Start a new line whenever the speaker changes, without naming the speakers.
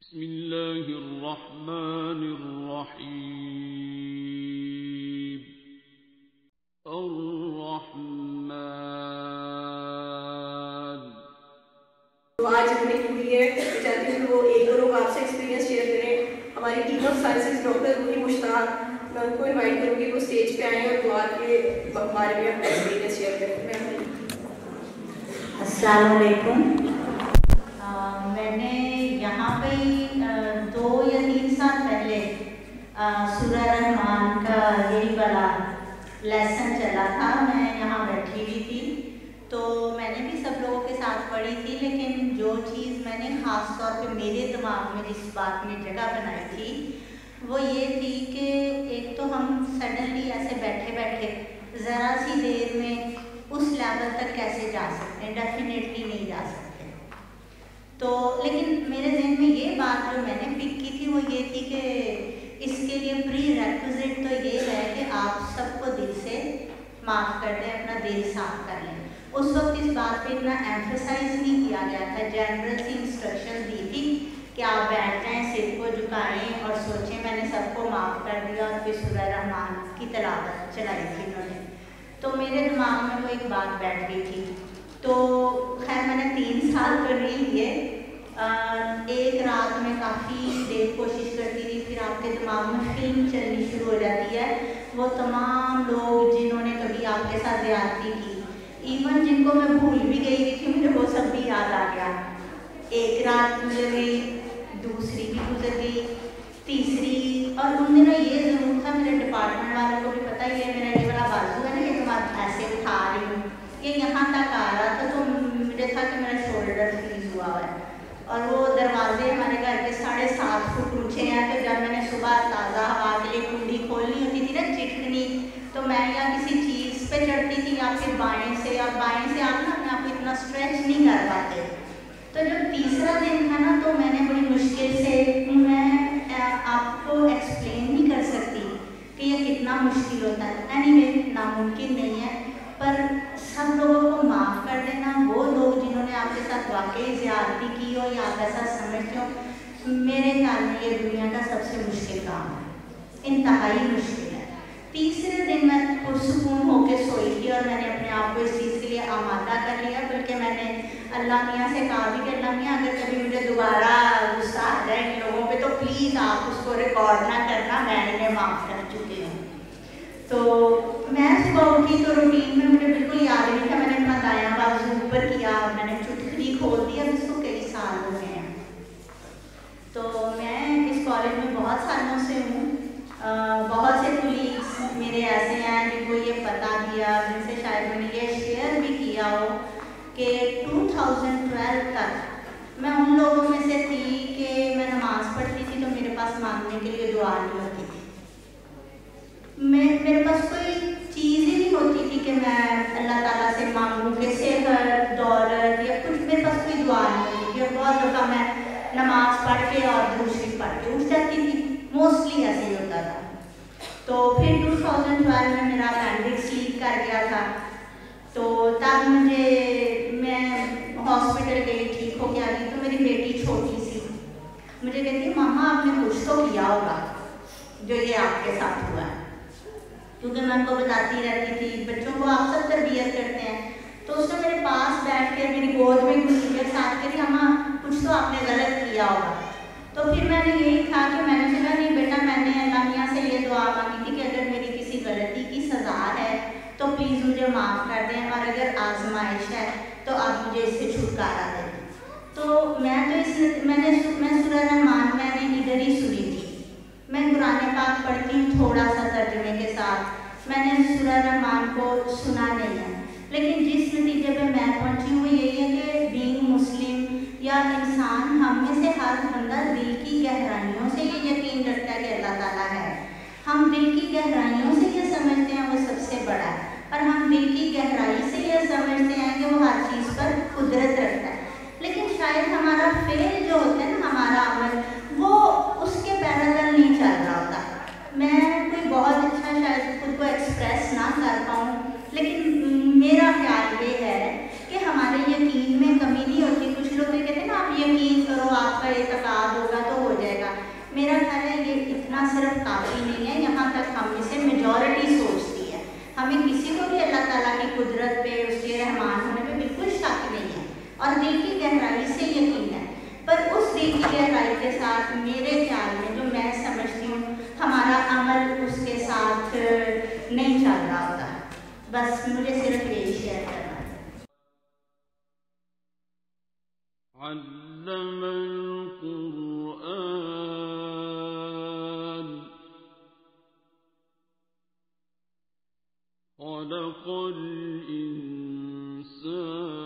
بسم اللہ الرحمن الرحیم الرحمن.
آج ہم نے ہوئی ہے چاہتی ہوں وہ ایک دو لوگ آپ سے ایکسپیرینس شیئر کریں. ہماری team of sciences doctor Roohi Mushtaq, میں ان کو انوائٹ کروں گی وہ اسٹیج پہ آئیں اور دعا کے بارے میں اپنا ایکسپیرینس شیئر کریں.
السلام علیکم. میں نے یہاں پہ 2 یا 3 سال پہلے سورہ رحمان کا یہی والا لیسن چلا تھا، میں یہاں بیٹھی ہوئی تھی تو میں نے بھی سب لوگوں کے ساتھ پڑھی تھی، لیکن جو چیز میں نے خاص طور پہ میرے دماغ میں جس بات نے جگہ بنائی تھی وہ یہ تھی کہ ایک تو ہم سڈنلی ایسے بیٹھے بیٹھے ذرا سی دیر میں اس لیول تک کیسے جا سکتے ہیں، ڈیفینیٹلی نہیں جا سکتے. تو لیکن میرے ذہن میں یہ بات جو میں نے پک کی تھی وہ یہ تھی کہ اس کے لیے پری ریکوزٹ تو یہ ہے کہ آپ سب کو دل سے معاف کر دیں، اپنا دل صاف کر لیں. اس وقت اس بات پہ اتنا ایمفسائز نہیں کیا گیا تھا، جنرل سی انسٹرکشن دی تھی کہ آپ بیٹھ جائیں، سر کو جھکائیں اور سوچیں. میں نے سب کو معاف کر دیا اور پھر سورہ رحمان کی تلاوت چلائی تھی انہوں نے. تو میرے دماغ میں وہ ایک بات بیٹھ گئی تھی. تو خیر میں نے 3 سال تو نہیں لیے، ایک رات میں کافی دیر کوشش کرتی تھی. پھر آپ کے دماغ میں فلم چلنی شروع ہو جاتی ہے، وہ تمام لوگ جنہوں نے کبھی آپ کے ساتھ زیادتی کی، ایون جن کو میں بھول بھی گئی تھی مجھے وہ سب بھی یاد آ گیا. ایک رات گزر گئی، دوسری بھی گزر گئی، تیسری. اور ان دنوں یہ ضرور تھا، میرے ڈپارٹمنٹ والوں کو بھی پتہ ہی ہے میرا یہ والا بازو ہے نا کہ تمہارا ایسے اٹھا رہی ہوں، یہ یہاں تک آ رہا تھا. تو مجھے تھا کہ میرا شولڈر فریز ہوا ہے اور وہ دروازے ہمارے گھر کے 7.5 فٹ اونچے ہیں. تو جب میں نے صبح تازہ ہوا کے لیے کنڈی کھولنی ہوتی تھی نا چٹکنی، تو میں یا کسی چیز پہ چڑھتی تھی یا پھر بائیں سے آپ نا اپنے آپ کو اتنا اسٹریچ نہیں کر پاتے. تو جب تیسرا دن تھا نا تو میں نے بڑی مشکل سے، میں آپ کو ایکسپلین نہیں کر سکتی کہ یہ کتنا مشکل ہوتا ہے. اینی وے ناممکن نہیں ہے، پر سب لوگوں کو معاف کر دینا، وہ لوگ جنہوں نے آپ کے ساتھ واقعی زیادتی کی ہو یا آپ ایسا سمجھتے ہو، میرے خیال میں یہ دنیا کا سب سے مشکل کام ہے، انتہائی مشکل ہے. تیسرے دن میں پرسکون ہو کے سوئی تھی اور میں نے اپنے آپ کو اس چیز کے لیے آمادہ کر لیا. بلکہ میں نے اللہ میاں سے کہا بھی کہ اللہ میاں اگر کبھی مجھے دوبارہ غصہ آ جائے ان لوگوں پہ تو پلیز آپ اس کو ریکارڈ نہ کرنا، میں انہیں معاف کر چکی ہوں. تو میں صبح اٹھی تو روٹین میں مجھے بالکل یاد نہیں تھا، میں نے اپنا دایاں بازو اوپر کیا، میں نے چٹکلی کھول دی. اب اس کو کئی سال ہو گئے ہیں. تو میں اس کالج میں بہت سالوں سے ہوں. بہت سے کولیگس میرے ایسے ہیں جن کو یہ پتہ دیا، جن سے شاید میں نے یہ شیئر بھی کیا ہو کہ 2012 تک میں ان لوگوں میں سے تھی کہ میں نماز پڑھتی تھی تو میرے پاس مانگنے کے لیے دعا نہیں ہوتی تھی. میرے پاس کوئی چیز ہی نہیں ہوتی تھی کہ میں اللہ تعالیٰ سے مانگوں کہ صحت، دولت یا کچھ، میرے پاس کوئی دعا نہیں ہوتی تھی. اور بہت دفعہ میں نماز پڑھ کے اور دوسری پڑھ کے اٹھ جاتی تھی، موسٹلی ایسے ہی ہوتا تھا. تو پھر 2012 میں میرا اپینڈکس لیک کر گیا تھا. تو تب میں ہاسپٹل گئی، ٹھیک ہو کے آ گئی. تو میری بیٹی چھوٹی سی مجھے کہتی ماما آپ نے کچھ تو کیا ہوگا جو یہ آپ کے ساتھ ہوا ہے، کیونکہ میں ان کو بتاتی رہتی تھی، بچوں کو آپ سب تربیت کرتے ہیں. تو اس نے میرے پاس بیٹھ کے میری گود میں گھسی کے ساتھ کہتی اماں کچھ تو آپ نے غلط کیا ہوگا. تو پھر میں نے یہی تھا کہ میں نے کہا نہیں بیٹا، میں نے اللہ میاں سے یہ دعا مانگی تھی کہ اگر میری کسی غلطی کی سزا ہے تو پلیز مجھے معاف کر دیں، اور اگر آزمائش ہے تو آپ مجھے اس سے چھٹکارا دیں. تو میں سورہ رحمان میں نے ادھر ہی سنی تھی. میں قرآن پاک پڑھتی ہوں تھوڑا سا ترجمے کے ساتھ، میں نے سورہ رحمان کو سنا نہیں ہے. لیکن جس نتیجے پہ میں پہنچی ہوں وہ یہی ہے کہ بینگ مسلم یا انسان، ہم میں سے ہر بندہ دل کی گہرائیوں سے یہ یقین رکھتا ہے کہ اللہ تعالیٰ ہے. ہم دل کی گہرائیوں سے یہ سمجھتے ہیں وہ سب سے بڑا ہے، اور ہم دل کی گہرائی سے یہ سمجھتے ہیں کہ وہ ہر چیز پر قدرت رکھتا ہے. لیکن شاید ہمارا فعل جو ہوتا ہے نا، ہمارا عمل، وہ اس کے پیرالل نہیں چل رہا ہوتا. میں کوئی بہت اچھا شاید خود کو ایکسپریس نہ کر پاؤں، لیکن میرا خیال یہ ہے کہ ہمارے تعالیٰ کی قدرت پہ، اس کے رحمان ہونے پہ بالکل شک نہیں ہے اور دل کی گہرائی سے یقین ہے، پر اس دل کی گہرائی کے ساتھ میرے خیال میں جو میں سمجھتی ہوں ہمارا عمل اس کے ساتھ نہیں چل رہا ہوتا. بس مجھے صرف یہی شیئر کرنا ہے.
علم القرآن خلق الإنسان